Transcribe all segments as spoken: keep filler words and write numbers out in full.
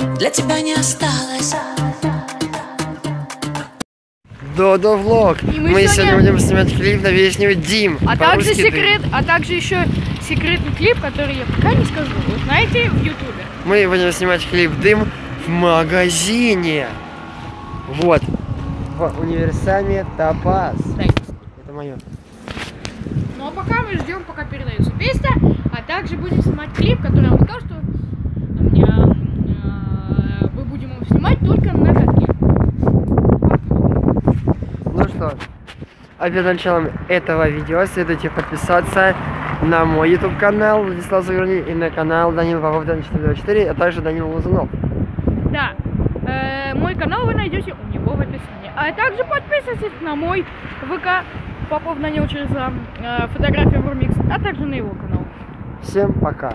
для тебя не осталось. Додо влог. Мы, мы сегодня... сегодня будем снимать клип на песню Дим. А также секрет, а также еще секретный клип, который я пока не скажу. Вы знаете в ютубе. Мы будем снимать клип Дым в магазине. Вот. В универсаме Топаз. Дай. Это мое. Ну а пока мы ждем, пока передается песня, а также будем снимать клип, который я вам сказал, что э, мы будем его снимать только на катке. Ну что, а перед началом этого видео следуйте подписаться на мой YouTube канал Владислав Загородний и на канал Данил Попов четыреста двадцать четыре, а также Данил Лузунов. Да, э, мой канал вы найдете у него в описании. А также подписывайтесь на мой ВК Попов Данил через э, фотографию Бурмикс, а также на его канал. Всем пока.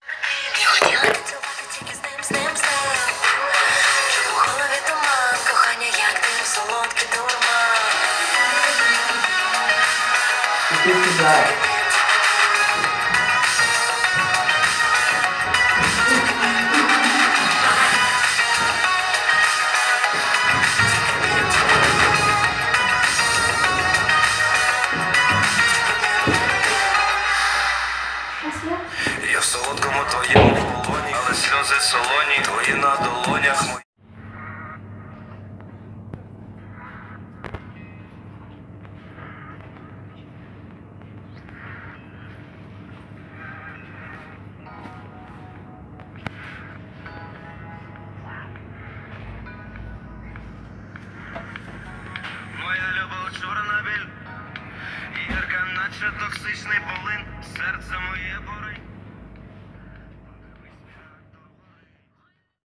Я в солодкому твоєму полоні, але сльози солоні, твої на долонях мої. Моя любов чорна біль, гірка наче токсичний полин, серце моє боротьба.